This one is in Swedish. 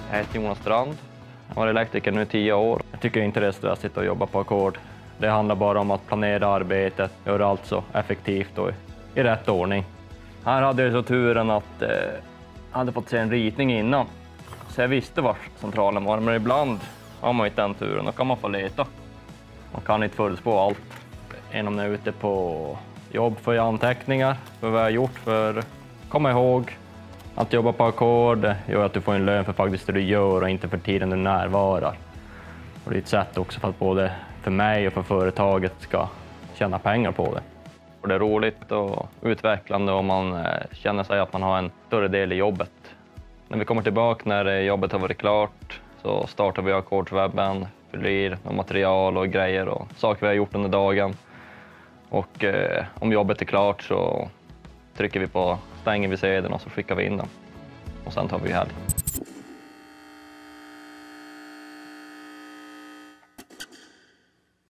Jag heter Jonas Strand. Jag har varit elektriker nu 10 år. Jag tycker inte det är stressigt att sitta och jobba på ackord. Det handlar bara om att planera arbetet, göra allt så effektivt och i rätt ordning. Här hade jag så turen att jag hade fått se en ritning innan. Så jag visste var centralen var, men ibland har man inte den turen. Då kan man få leta. Man kan inte förutspå allt. Innan jag är ute på jobb för anteckningar, för vad jag har gjort, för komma ihåg att jobba på ackord gör att du får en lön för faktiskt det du gör och inte för tiden du närvarar. Och det är ett sätt också för att både för mig och för företaget ska tjäna pengar på det. Och det är roligt och utvecklande om man känner sig att man har en större del i jobbet. När vi kommer tillbaka när jobbet har varit klart så startar vi ackordswebben, fyller i material och grejer och saker vi har gjort under dagen. Och om jobbet är klart så trycker vi på stänger vi sedeln och så skickar vi in den. Och sen tar vi helg.